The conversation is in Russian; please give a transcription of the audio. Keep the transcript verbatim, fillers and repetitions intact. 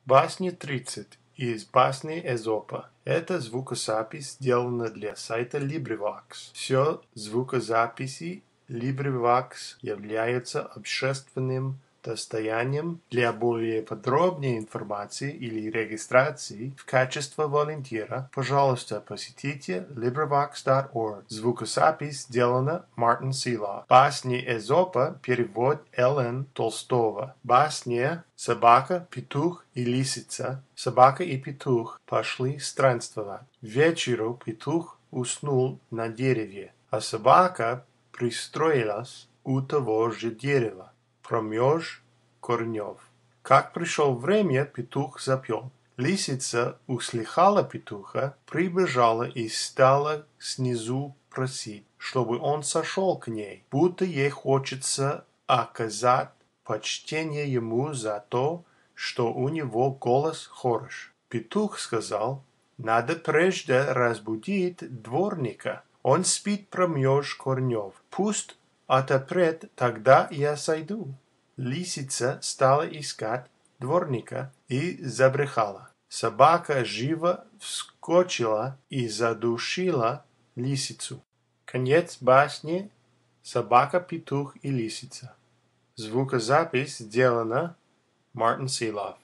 Басня тридцать из басни Эзопа. Эта звукозапись сделана для сайта LibriVox. Все звукозаписи LibriVox являются общественным достоянием. Для более подробной информации или регистрации в качестве волонтера, пожалуйста, посетите LibriVox точка org. Звукозапись сделана Мартин Силов. Басни Эзопа перевод Л Н Толстого. Басня «Собака, петух и лисица». Собака и петух пошли странствовать. Вечеру петух уснул на дереве, а собака пристроилась у того же дерева, промеж корнев. Как пришло время, петух запел. Лисица услыхала петуха, прибежала и стала снизу просить, чтобы он сошел к ней, будто ей хочется оказать почтение ему за то, что у него голос хорош. Петух сказал: «Надо прежде разбудить дворника. Он спит промеж корнев. Пусть отопрет, тогда я сойду». Лисица стала искать дворника и забрехала. Собака живо вскочила и задушила лисицу. Конец басни «Собака, петух и лисица». Звукозапись сделана Мартин Силов.